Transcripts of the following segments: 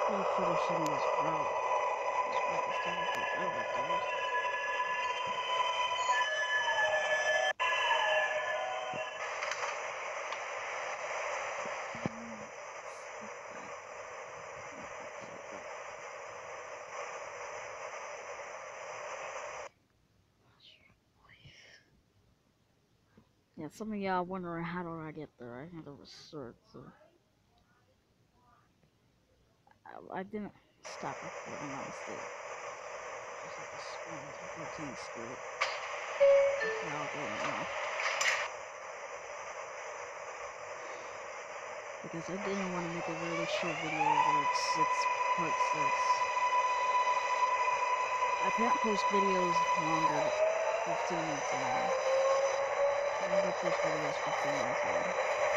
After finishing this route is taking forever, dude. Skip that. Okay, but yeah, some of y'all wondering how do I get there? I had to resort, so I didn't stop recording my mistake. Just have to scroll to 14th Street. If y'all didn't know. Because I didn't want to make a really short video where it's part 6. I can't post videos longer than 15 minutes long. I never post videos 15 minutes long.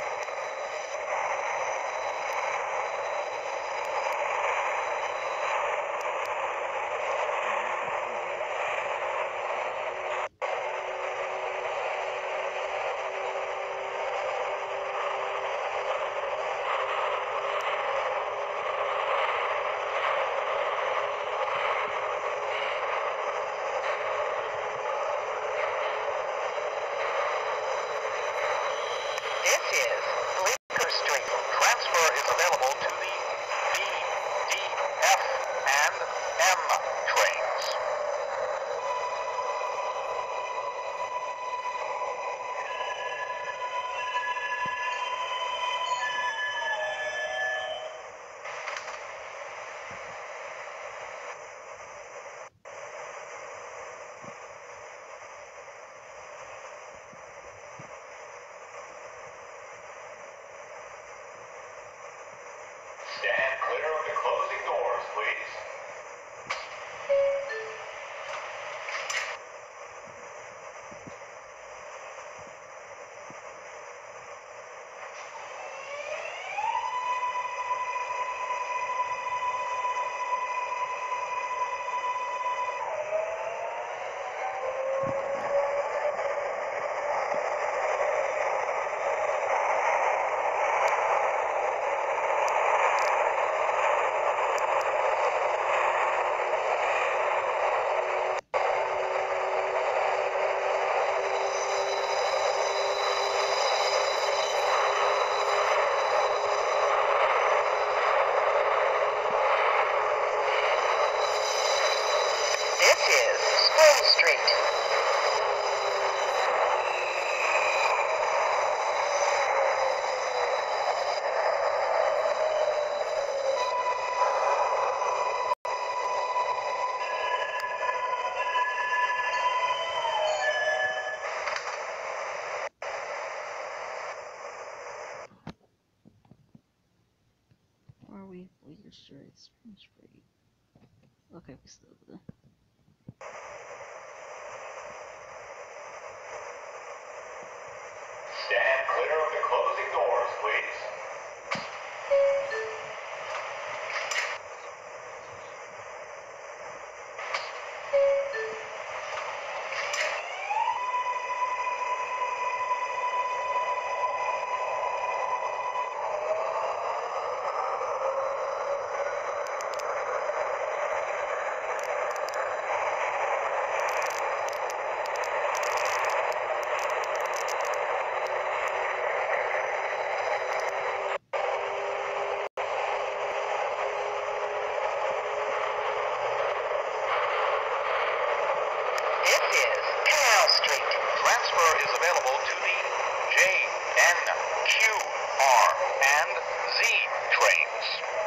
This is Bleecker Street. Transfer is available to the B, D, F, and M trains. Stand clear of the closing doors, please. This is Spring Street. Where are we? Bleecker Street, Spring Street. Okay, we still there. Stand clear of the closing doors, please. This is Canal Street. Transfer is available to the J, N, Q, R, and Z trains.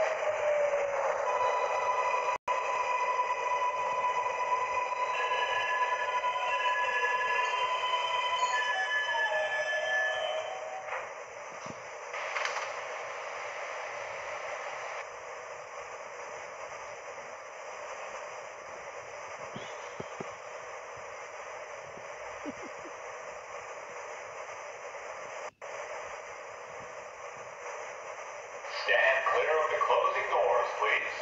Stand clear of the closing doors, please.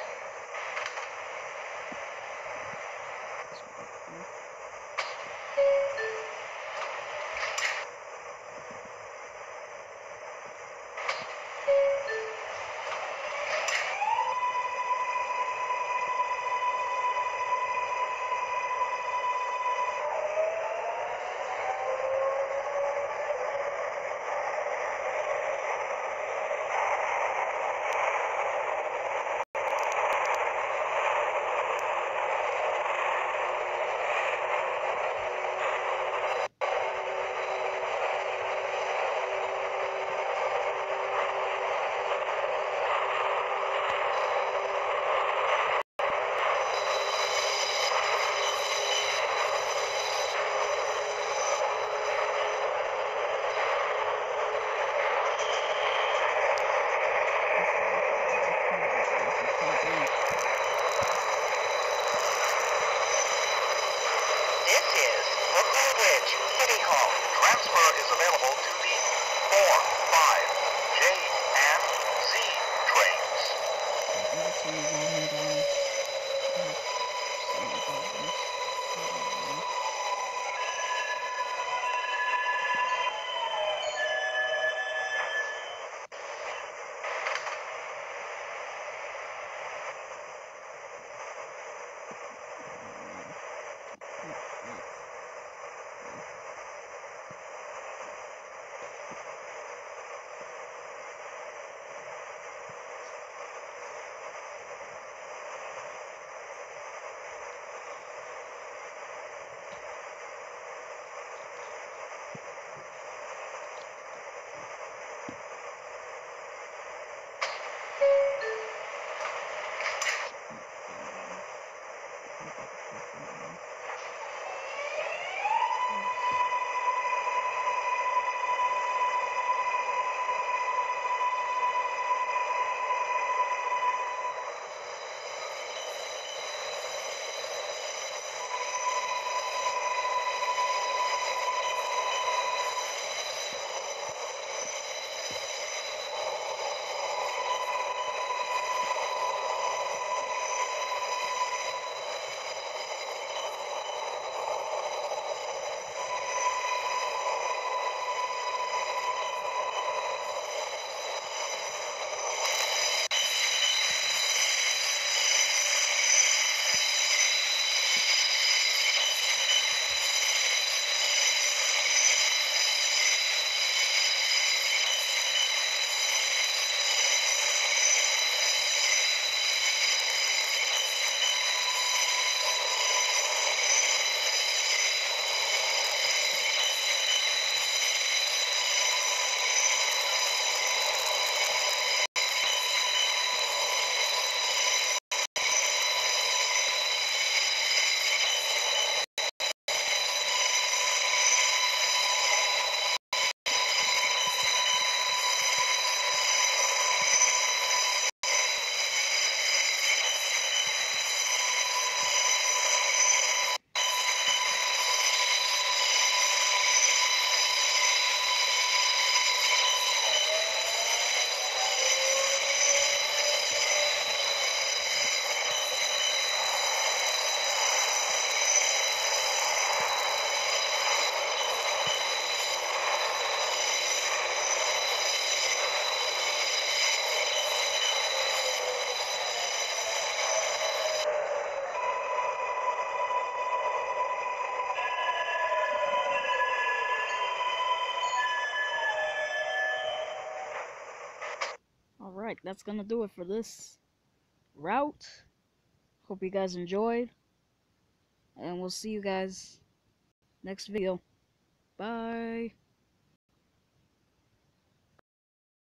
Alright, that's gonna do it for this route. Hope you guys enjoyed. And we'll see you guys next video. Bye.